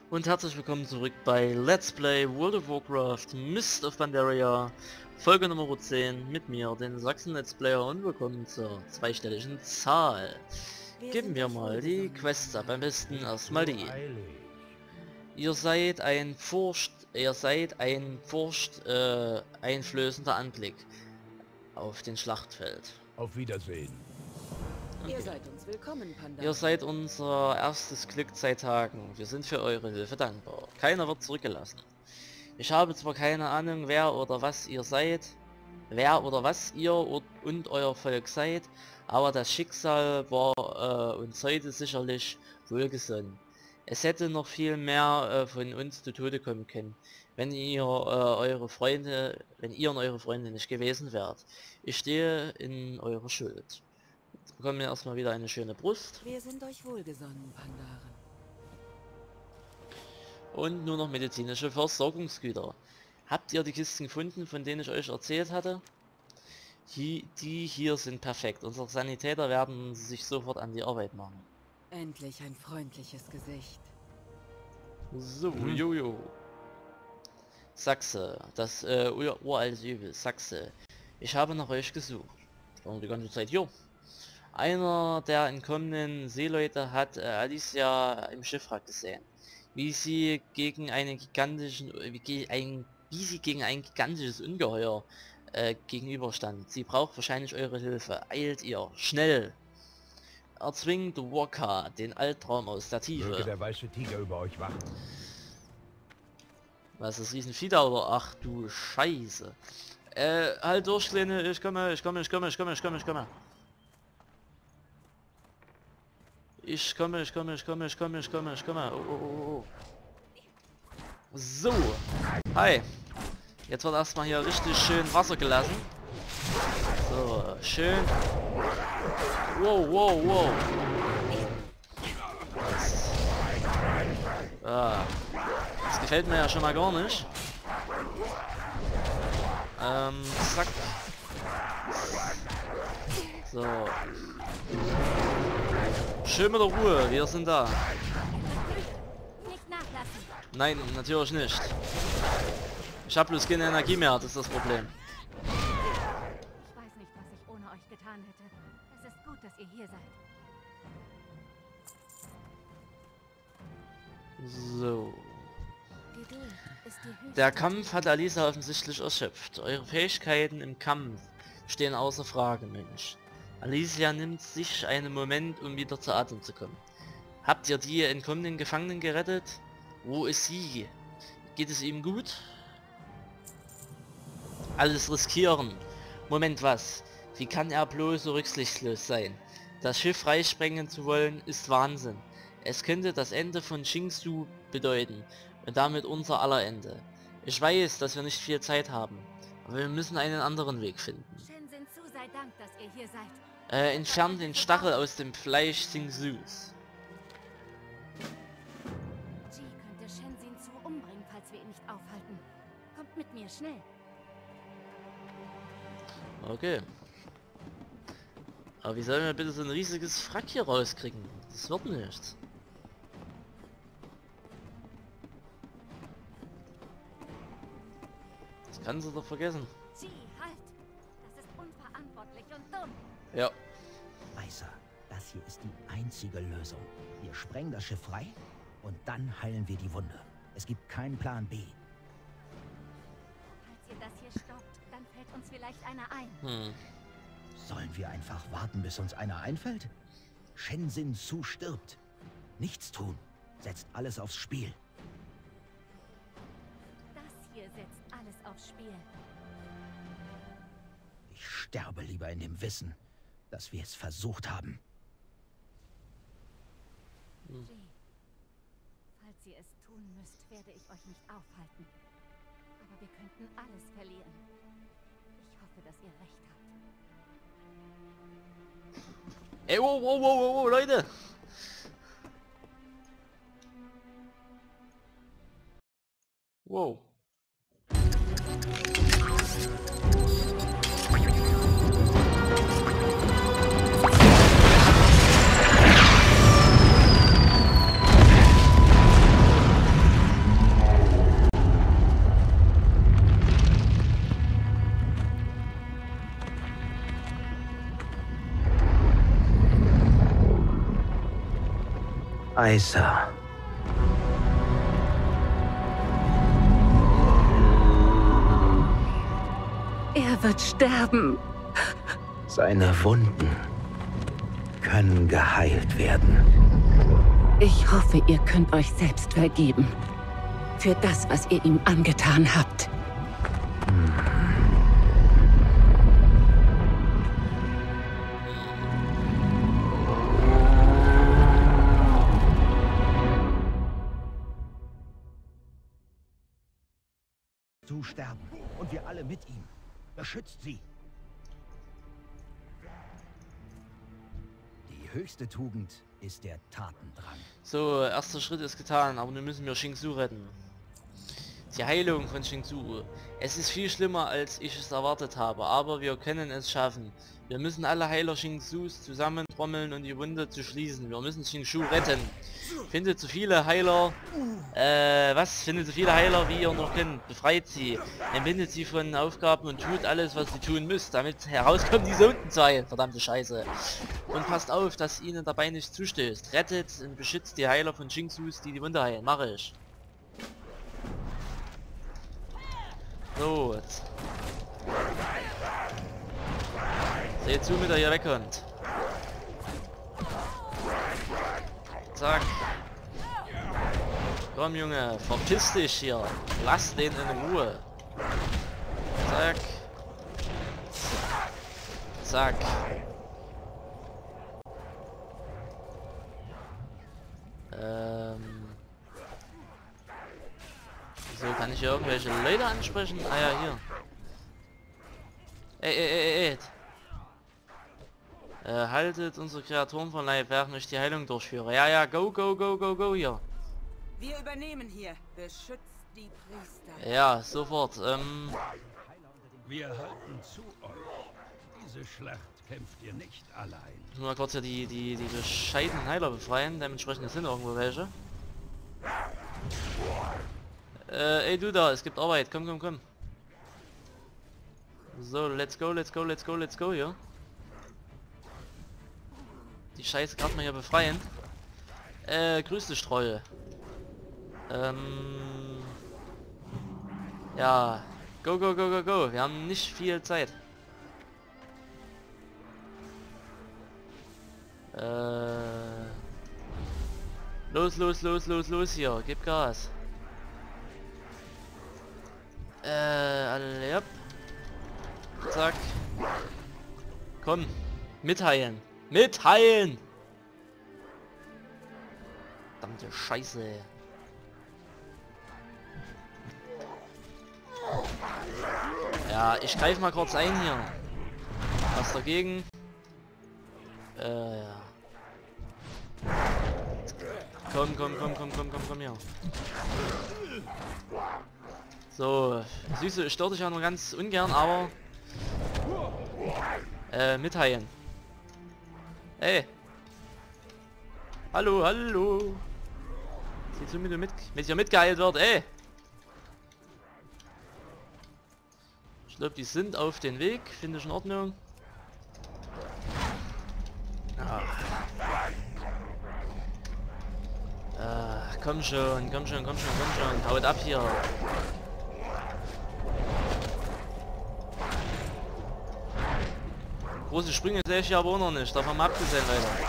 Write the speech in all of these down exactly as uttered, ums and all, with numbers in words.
Und herzlich willkommen zurück bei Let's Play World of Warcraft Mist of Pandaria, Folge Nummer zehn mit mir, den Sachsen Let's Player, und willkommen zur zweistelligen Zahl. Geben wir mal die Quests ab, am besten erstmal die. Ihr seid ein Furcht, ihr seid ein Furcht äh, einflößender Anblick auf den Schlachtfeld. Auf Wiedersehen. Okay. Ihr seid uns willkommen, Panda. Ihr seid unser erstes Glück seit Tagen. Wir sind für eure Hilfe dankbar. Keiner wird zurückgelassen. Ich habe zwar keine Ahnung, wer oder was ihr seid, wer oder was ihr und euer Volk seid, aber das Schicksal war äh, uns heute sicherlich wohlgesonnen. Es hätte noch viel mehr äh, von uns zu Tode kommen können, wenn ihr äh, eure Freunde, wenn ihr und eure Freunde nicht gewesen wärt. Ich stehe in eurer Schuld. Jetzt bekommen wir erstmal wieder eine schöne Brust. Wir sind euch wohlgesonnen, Pandaren. Und nur noch medizinische Versorgungsgüter. Habt ihr die Kisten gefunden, von denen ich euch erzählt hatte? Die, die hier sind perfekt. Unsere Sanitäter werden sich sofort an die Arbeit machen. Endlich ein freundliches Gesicht. So, Mhm. Jojo. Sachse, das äh, ur uralte Übel, Sachse. Ich habe nach euch gesucht. Und die ganze Zeit, jo. Einer der entkommenen Seeleute hat äh, Alicia im Schiffwrack gesehen. Wie sie gegen einen gigantischen, wie, ge ein, wie sie gegen ein gigantisches Ungeheuer äh, gegenüberstand. Sie braucht wahrscheinlich eure Hilfe. Eilt ihr, schnell! Erzwingt Waka, den Albtraum aus der Tiefe. Möge der weiße Tiger über euch wachen. Was ist Riesenvieh da, oder? Ach du Scheiße. Äh, halt durch, Kleine, ich komme, ich komme, ich komme, ich komme, ich komme, ich komme. Ich komme, ich komme, ich komme, ich komme, ich komme, ich komme. Oh, oh, oh, oh. So. Hi. Jetzt wird erstmal hier richtig schön Wasser gelassen. So, schön. Wow, wow, wow. Das, ah, das gefällt mir ja schon mal gar nicht. Ähm, zack. So. Schön mit der Ruhe, wir sind da. Nicht nachlassen. Nein, natürlich nicht. Ich habe bloß keine Energie mehr, das ist das Problem. Ich weiß nicht, was ich ohne euch getan hätte. Es ist gut, dass ihr hier seid. So. Geduld ist die höchste. Der Kampf hat Alisa offensichtlich erschöpft. Eure Fähigkeiten im Kampf stehen außer Frage, Mensch. Alicia nimmt sich einen Moment, um wieder zu Atem zu kommen. Habt ihr die entkommenen Gefangenen gerettet? Wo ist sie? Geht es ihm gut? Alles riskieren. Moment, was? Wie kann er bloß so rücksichtslos sein? Das Schiff freisprengen zu wollen, ist Wahnsinn. Es könnte das Ende von Qingsu bedeuten und damit unser aller Ende. Ich weiß, dass wir nicht viel Zeit haben, aber wir müssen einen anderen Weg finden. Shenzhen Su sei Dank, dass ihr hier seid. Äh, entfernt den Stachel aus dem Fleisch Qingsus. Ji könnte Shenzhen Su umbringen, falls wir ihn nicht aufhalten. Kommt mit mir, schnell. Okay. Aber wie sollen wir bitte so ein riesiges Frack hier rauskriegen? Das wird nichts. Das kannst du doch vergessen. Ji, halt! Das ist unverantwortlich und dumm. Ja. Meister, das hier ist die einzige Lösung. Wir sprengen das Schiff frei und dann heilen wir die Wunde. Es gibt keinen Plan B. Falls ihr das hier stoppt, dann fällt uns vielleicht einer ein. Hm. Sollen wir einfach warten, bis uns einer einfällt? Shenzhen Su stirbt. Nichts tun. Setzt alles aufs Spiel. Das hier setzt alles aufs Spiel. Ich sterbe lieber in dem Wissen, dass wir es versucht haben. Ji, falls ihr es tun müsst, werde ich euch nicht aufhalten. Aber wir könnten alles verlieren. Ich hoffe, dass ihr recht habt. Ey, wow, wow, wow, wow, wow, Leute! Wow. Aisa. Er wird sterben. Seine Wunden können geheilt werden. Ich hoffe, ihr könnt euch selbst vergeben. Für das, was ihr ihm angetan habt. Zu sterben. Und wir alle mit ihm. Beschützt sie. Die höchste Tugend ist der Tatendrang. So, erster Schritt ist getan, aber nun müssen wir Xingsu retten. Die Heilung von Xingsu. Es ist viel schlimmer, als ich es erwartet habe, aber wir können es schaffen. Wir müssen alle Heiler Xingsus zusammentrommeln und die Wunde zu schließen. Wir müssen Xingsu retten. Findet so viele Heiler, äh, was? Findet so viele Heiler, wie ihr noch könnt. Befreit sie, entbindet sie von Aufgaben und tut alles, was sie tun müsst, damit herauskommt, diese unten zu heilen. Verdammte Scheiße. Und passt auf, dass ihnen dabei nicht zustößt. Rettet und beschützt die Heiler von Xingsus, die die Wunde heilen. Mache ich. So, jetzt. Seht zu, mit der hier wegkommt. Zack. Komm, Junge, verpiss dich hier. Lass den in Ruhe. Zack. Zack. Ähm. So, kann ich hier irgendwelche Leute ansprechen? Ah ja, hier. Ey, ey, ey, ey. Äh, haltet unsere Kreaturen von Leib, während ich die Heilung durchführe. Ja, ja, go, go, go, go, go hier. Wir übernehmen hier. Beschützt die Priester. Ja, sofort. Ähm, Wir halten zu euch. Diese Schlacht kämpft ihr nicht allein. ich muss mal kurz hier die, die, die bescheidenen Heiler befreien. Dementsprechend sind irgendwo welche. Äh, ey du da, es gibt Arbeit. Komm, komm, komm. So, let's go, let's go, let's go, let's go hier. Die Scheiße gerade mal hier befreien. Äh, grüß dich, Treue. Ähm... Ja. Go, go, go, go, go. Wir haben nicht viel Zeit. Äh... Los, los, los, los, los hier. Gib Gas. Äh, alle, ja. Zack. Komm. Mitheilen. Mitheilen! Verdammte Scheiße. Ja, ich greife mal kurz ein hier. Was dagegen? Äh, ja. Komm, komm, komm, komm, komm, komm, komm hier. So, Süße, ich störe dich ja nur ganz ungern, aber... Äh, mitheilen. Hey. Hallo, hallo. Sieh zu, wie du mit, mit dir mitgeheilt wird, ey. Ich glaube, die sind auf den Weg. Finde ich in Ordnung. Ah. Ah, komm schon, komm schon, komm schon, komm schon. Haut ab hier. Große Sprünge sehe ich ja aber auch noch nicht. Davon mal abgesehen, Leute.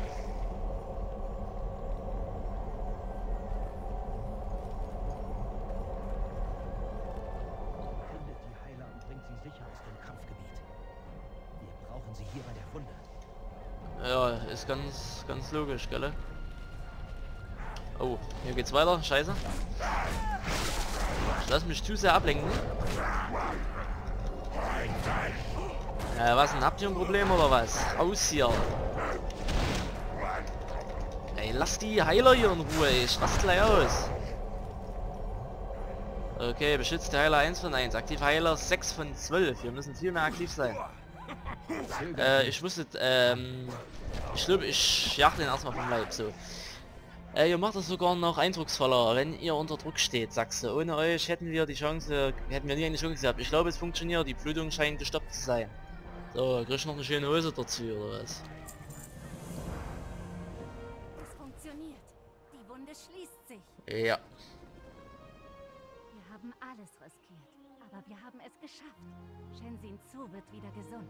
Findet die Heiler und bringt sie sicher aus dem Kampfgebiet. Wir brauchen sie hier bei der Wunde. Ja, ist ganz, ganz logisch, gell? Oh, hier geht's weiter. Scheiße. Ich lasse mich zu sehr ablenken. Äh, was denn? Habt ihr ein Problem oder was? Aus hier. Ey, lass die Heiler hier in Ruhe, ey. Ich raste gleich aus. Okay, beschützte Heiler eins von eins. Aktive Heiler sechs von zwölf. Wir müssen viel mehr aktiv sein. Äh, ich wusste, ähm... Ich glaube, ich jag den erstmal vom Leib, so. Äh, ihr macht das sogar noch eindrucksvoller, wenn ihr unter Druck steht, sagst du. Ohne euch hätten wir die Chance, hätten wir nie eine Chance gehabt. Ich glaube, es funktioniert. Die Blutung scheint gestoppt zu sein. So, krieg ich noch eine schöne Hose dazu, oder was? Es funktioniert. sich. Ja. Wir haben alles riskiert, aber wir haben es geschafft. Shenzhen Zu wird wieder gesund.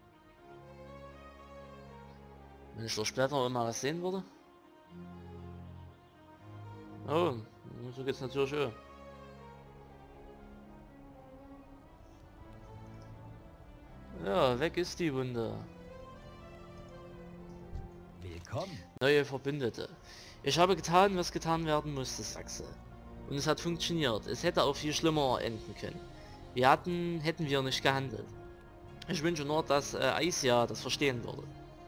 Wenn ich doch später immer was sehen würde. Oh, so geht's natürlich auch. Ja, weg ist die Wunde. Willkommen. Neue Verbündete. Ich habe getan, was getan werden musste, Sachse. Und es hat funktioniert. Es hätte auch viel schlimmer enden können. Wir hatten, hätten wir nicht gehandelt. Ich wünsche nur, dass äh, Isia das verstehen würde.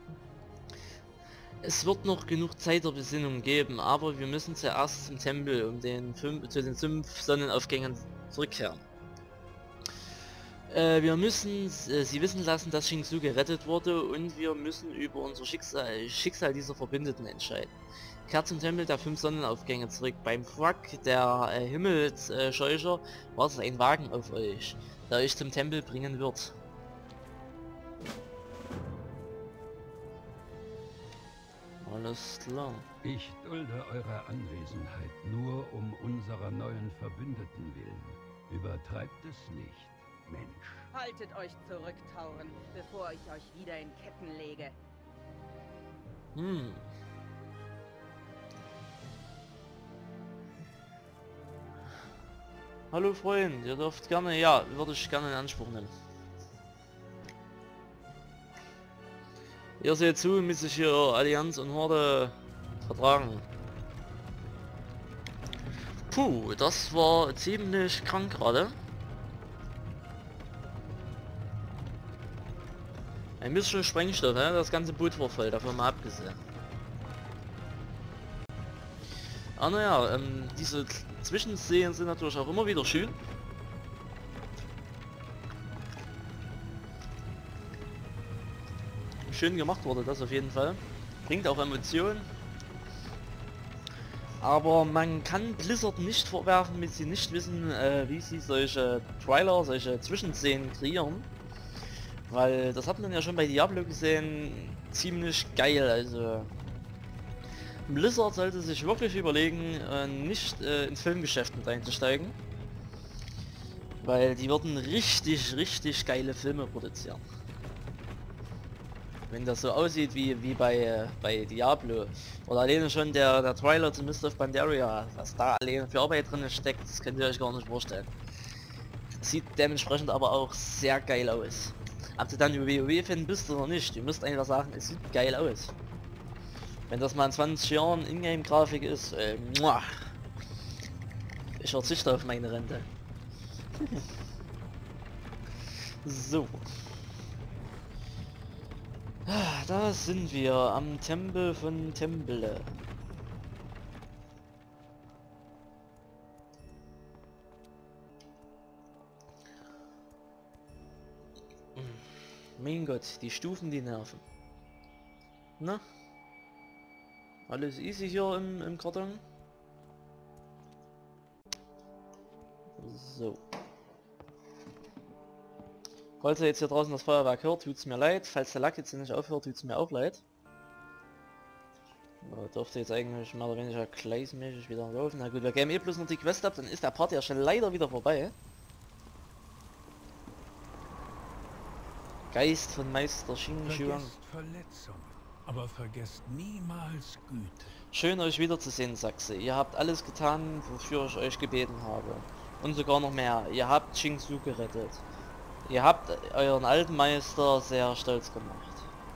Es wird noch genug Zeit der Besinnung geben, aber wir müssen zuerst zum Tempel, um den fünf, zu den fünf Sonnenaufgängen zurückkehren. Äh, wir müssen äh, sie wissen lassen, dass Xingsu gerettet wurde, und wir müssen über unser Schicksal, Schicksal dieser Verbündeten entscheiden. Kehrt zum Tempel der fünf Sonnenaufgänge zurück. Beim Wrack der äh, Himmelsscheucher äh, wartet ein Wagen auf euch, der euch zum Tempel bringen wird. Alles klar. Ich dulde eure Anwesenheit nur um unserer neuen Verbündeten willen. Übertreibt es nicht, Mensch. Haltet euch zurück, Tauren, bevor ich euch wieder in Ketten lege. Hm. Hallo Freund, ihr dürft gerne, ja, würde ich gerne in Anspruch nehmen. Ihr seht zu, mit sich hier Allianz und Horde vertragen. Puh, das war ziemlich krank gerade. Ein bisschen Sprengstoff, ne? Das ganze Boot war voll, davon mal abgesehen. Ah naja, ähm, diese Zwischenszenen sind natürlich auch immer wieder schön. Schön gemacht wurde das auf jeden Fall. Bringt auch Emotionen. Aber man kann Blizzard nicht vorwerfen, mit sie nicht wissen, äh, wie sie solche Trailer, solche Zwischenszenen kreieren. Weil das hat man ja schon bei Diablo gesehen, ziemlich geil. Also Blizzard sollte sich wirklich überlegen, äh, nicht äh, ins Filmgeschäft mit einzusteigen. Weil die würden richtig, richtig geile Filme produzieren. Wenn das so aussieht wie, wie bei, äh, bei Diablo. Oder alleine schon der, der Trailer zu Mist of Pandaria, was da alleine für Arbeit drin steckt, das könnt ihr euch gar nicht vorstellen. Sieht dementsprechend aber auch sehr geil aus. Ob du dann über WoW-Fan bist oder nicht, du musst einfach sagen, es sieht geil aus. Wenn das mal in zwanzig Jahren Ingame-Grafik ist, äh, muah. Ich verzichte auf meine Rente. So. Da sind wir am Tempel von Temple. Mein Gott, die Stufen, die nerven. Na? Alles easy hier im, im Karton? So. Falls ihr jetzt hier draußen das Feuerwerk hört, tut's mir leid. Falls der Lack jetzt nicht aufhört, tut's mir auch leid. Ja, dürfte jetzt eigentlich mehr oder weniger gleichmäßig wieder laufen. Na gut, wir geben eh bloß noch die Quest ab, dann ist der Part ja schon leider wieder vorbei. Geist von Meister Xing Shuang. Vergesst Verletzungen, aber vergesst niemals Güte. Schön euch wiederzusehen, Sachse. Ihr habt alles getan, wofür ich euch gebeten habe. Und sogar noch mehr. Ihr habt Xingsu gerettet. Ihr habt euren alten Meister sehr stolz gemacht.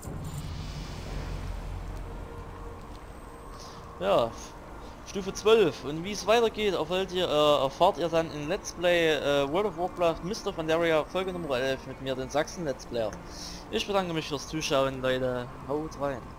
Ja, Stufe zwölf. Und wie es weitergeht, erfahrt ihr, äh, erfahrt ihr dann in Let's Play äh, World of Warcraft Mist of Pandaria Folge Nummer elf mit mir, den Sachsen Let's Player. Ich bedanke mich fürs Zuschauen, Leute. Haut rein.